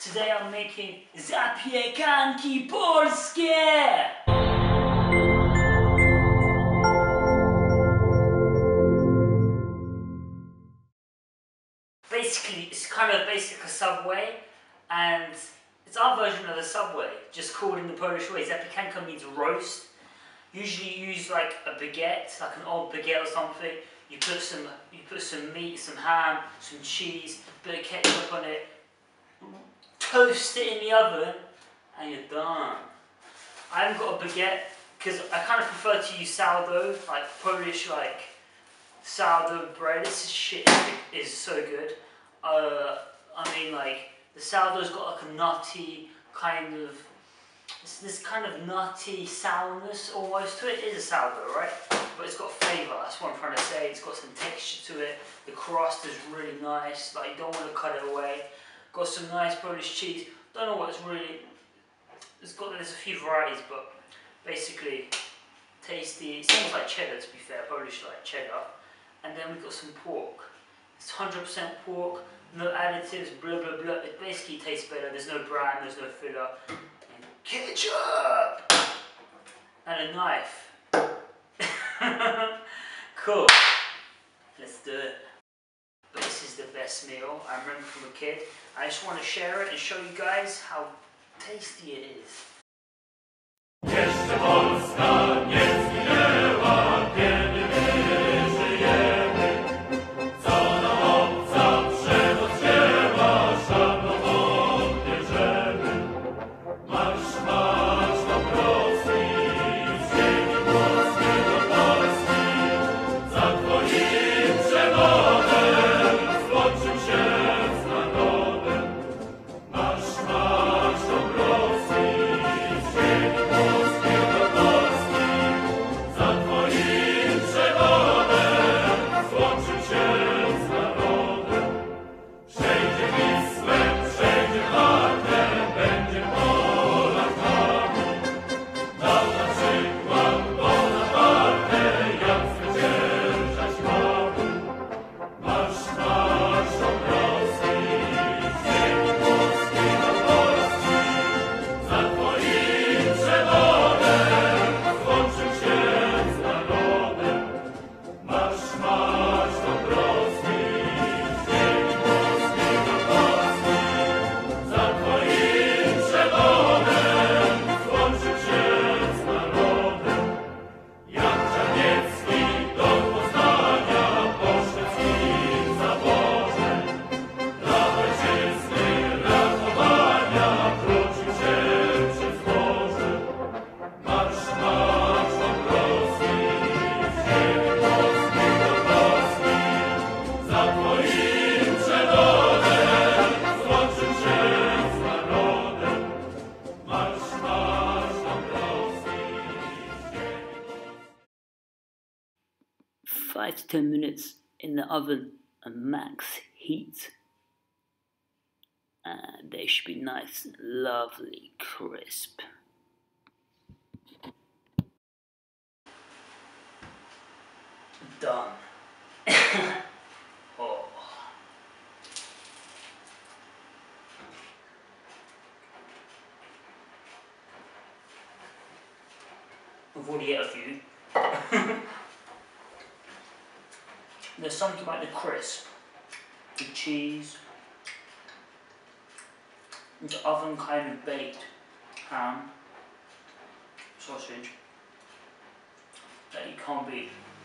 Today I'm making zapiekanki polskie! Basically, it's kind of basic a Subway, and it's our version of the Subway, just called in the Polish way. Zapiekanka means roast. Usually you use like a baguette, like an old baguette or something. You put some meat, some ham, some cheese, a bit of ketchup on it, toast it in the oven, and you're done. I haven't got a baguette because I kind of prefer to use sourdough, like Polish like sourdough bread. This shit is so good. I mean, like the sourdough's got like a nutty kind of, this kind of nutty sourness almost to it. It is a sourdough, right? But it's got flavour. That's what I'm trying to say. It's got some texture to it. The crust is really nice. Like you don't want to cut it away. Got some nice Polish cheese. Don't know what it's really. There's a few varieties, but basically tasty. It seems like cheddar, to be fair. Polish like cheddar. And then we've got some pork. It's 100% pork, no additives, blah blah blah. It basically tastes better. There's no bran, there's no filler. And ketchup! And a knife. Cool. Let's do it. But this is the best meal I remember from a kid. I just want to share it and show you guys how tasty it is. Jeszcze Polska nie zginęła, kiedy my żyjemy. Co nam obca przewodniała, szanował bierzemy. Marsz, marsz do Polski, z ziemi polskiej do Polski. Za twoim przewodem złączył się z narodem. Marsz, marsz do Polski, z ziemi polskiej do Polski. Za twoim przewodem złączył się z narodem. Przejdzie Wisłem, przejdzie Wartę, będzie Polakami. Dał na przykład Bonaparte, jak zwyciężać mamy. Marsz, marsz do Polski, z ziemi polskiej do Polski. Za twoim przewodem złączył się z narodem. Marsz, marsz do Polski, z ziemi polskiej do Polski. Za twoim przewodem złączył się z narodem. Jan Czarniecki do Poznania poszedł z nim w zaborze. Dla ojczyzny ratowania wrócił się przez morze. Marsz, marsz do Polski, z ziemi polskiej do Polski. Za twoim przewodem złączył się z narodem. Marsz, marsz do Polski, z ziemi polskiej. 5 to 10 minutes in the oven at max heat. And they should be nice and lovely crisp. Done. Oh. I've already ate a few. There's something about the crisp, the cheese, the oven kind of baked ham, sausage that you can't beat.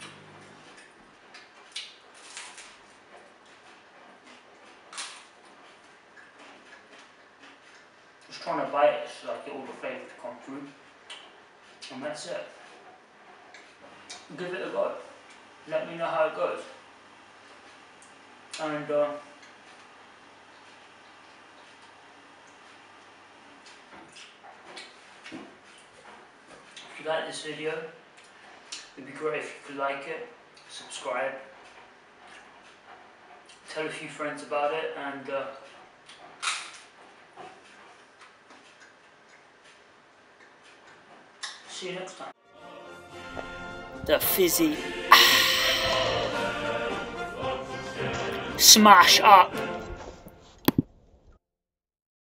Just trying to bite it so I get all the flavour to come through, and that's it. Give it a go. Let me know how it goes. And if you like this video, it'd be great if you could like it, subscribe, tell a few friends about it, and see you next time. The fizzy smash up.